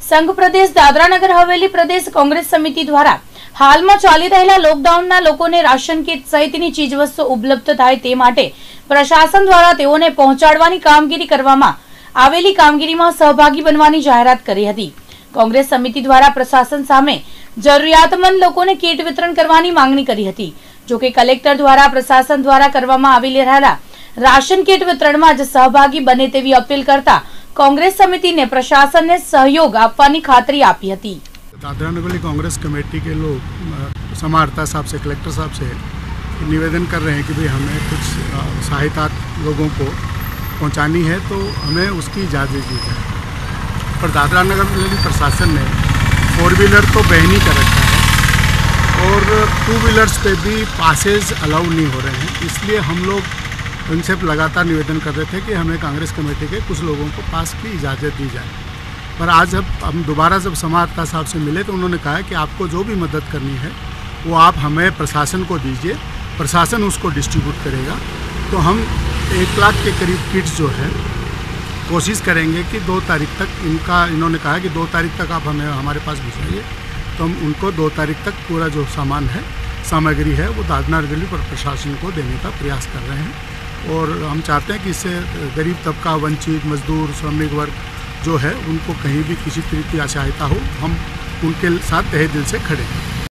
સંઘ પ્રદેશ દાદરા નગર હવેલી પ્રદેશ કોંગ્રેસ સમિતિ દ્વારા હાલમાં ચાલી રહેલા લોકડાઉનના લોકોને રાશન કીટ સહિતની ચીજવસ્તુ ઉપલબ્ધ થાય તે માટે પ્રશાસન દ્વારા તેઓને પહોંચાડવાની કામગીરી કરવામાં આવેલી કામગીરીમાં સહભાગી બનવાની જાહેરાત કરી હતી। કોંગ્રેસ સમિતિ દ્વારા પ્રશાસન સામે જરૂરિયાતમંદ લોકોને કીટ વિતરણ કરવાની માંગણી કરી હતી। જો કે કલેક્ટર દ્વારા પ્રશાસન દ્વારા કરવામાં આવી રહેલા રાશન કીટ વિતરણમાં જ સહભાગી બને તેવી અપીલ કરતા कांग्रेस समिति ने प्रशासन ने सहयोग आपवानी खातरी आपी हती। दादरा नगर कांग्रेस कमेटी के लोग समाहर्ता साहब से, कलेक्टर साहब से निवेदन कर रहे हैं कि भाई हमें कुछ सहायता लोगों को पहुंचानी है तो हमें उसकी इजाज़त दी जाए। पर दादरा नगर प्रशासन ने 4 व्हीलर तो बैन ही कर रखा है और 2 व्हीलर्स पे भी पासेज अलाउ नहीं हो रहे हैं। इसलिए हम लोग उनसे लगातार निवेदन कर रहे थे कि हमें कांग्रेस कमेटी के कुछ लोगों को पास की इजाज़त दी जाए। पर आज जब हम दोबारा जब समाहर्ता साहब से मिले तो उन्होंने कहा कि आपको जो भी मदद करनी है वो आप हमें प्रशासन को दीजिए, प्रशासन उसको डिस्ट्रीब्यूट करेगा। तो हम 1 लाख के करीब किट्स जो है कोशिश करेंगे कि 2 तारीख तक इन्होंने कहा कि 2 तारीख तक आप हमें हमारे पास भिजवाइए। तो हम उनको 2 तारीख तक पूरा जो सामान है, सामग्री है, वो दादरा नगर पर प्रशासन को देने का प्रयास कर रहे हैं। और हम चाहते हैं कि इससे गरीब तबका, वंचित, मजदूर, श्रमिक वर्ग जो है उनको कहीं भी किसी तरह की असहायता हो, हम उनके साथ तहे दिल से खड़े हैं।